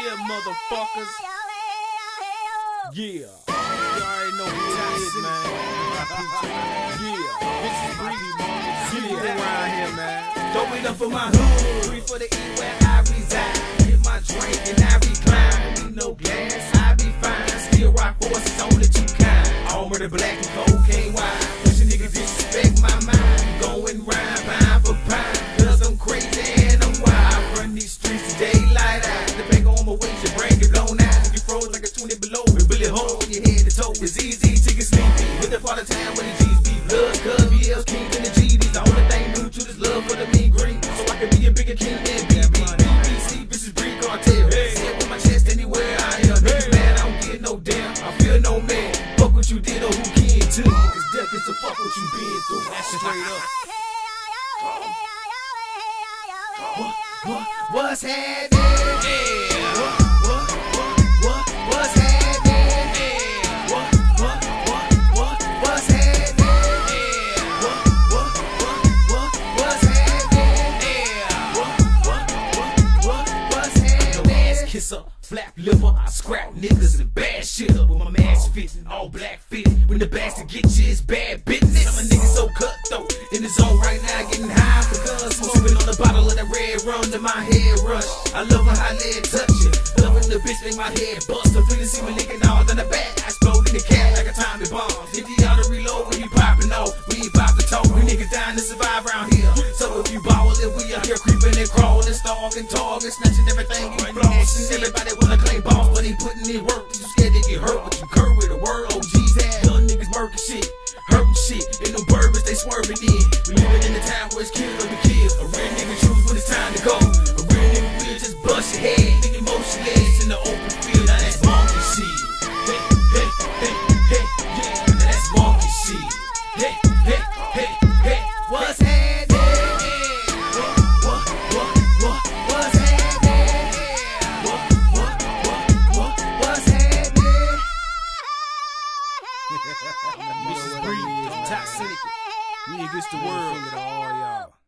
Yeah, motherfuckers. Yeah. You already know who it is, man. Yeah. This is Bree. Get around here, man. Throw it up for my hood. 3 for the E where I reside. Get my drink and I recline. Need no gas, I be fine. Still rock forces, only 2 kind. All murder, black and cocaine wine. Push a nigga disrespect my mind. Going round, pine for pine. Cause I'm crazy and I'm wild. Run these streets today, light out. The bank on my waist, your brain get blown out. You froze like a 20 below. It really hole in your head to toe. It's easy to get sleepy. With the part of time when the G's be blood. Cuz BL's king and the GD's. The only thing new to this love for the mean green. So I can be a bigger king than BBC. This is Bree Cartel. Say it with my chest anywhere I am. Niggas mad, I don't get no damn. I feel no man. Fuck what you did or who can too. Cause death is to fuck what you been through. That's straight up. What's happening? What's happening? What's happening? What's happening? Ass kisser, flap liver, I scrap niggas and bad shit up with my mask fitting, all black fitted. When the bastard get you, it's bad business. I'm a nigga so cutthroat in the zone right now, getting high because smoking on the bottle of that red rum to my head rush. I love how lead touch it, loving the bitch make my head bust. I really see me licking all in the back. I explode in the cat like a Tommy bomb. If you ought to reload when you popping off, we ain't about to talk. We niggas dying to survive around here. So if you ball it, we out here creeping and crawling, stalking, target, snatching everything you flossing. Everybody wanna claim boss, but ain't putting in work. You scared they get hurt, but you curve with a word. OGs had young niggas murking shit, hurting shit. And them bourbons they swerving in. We living in the time where it's kill or be killed. A real nigga choose when it's time to go. A real nigga will just bust your head. Nigga motionless in the open field. Now that's monkey shit. Hey, hey, hey, hey, yeah. Now that's monkey shit. Hey, hey, hey, hey, what's happening? What's happening? What's happening? This is Bree, Top Cynic. We against the world. To all y'all.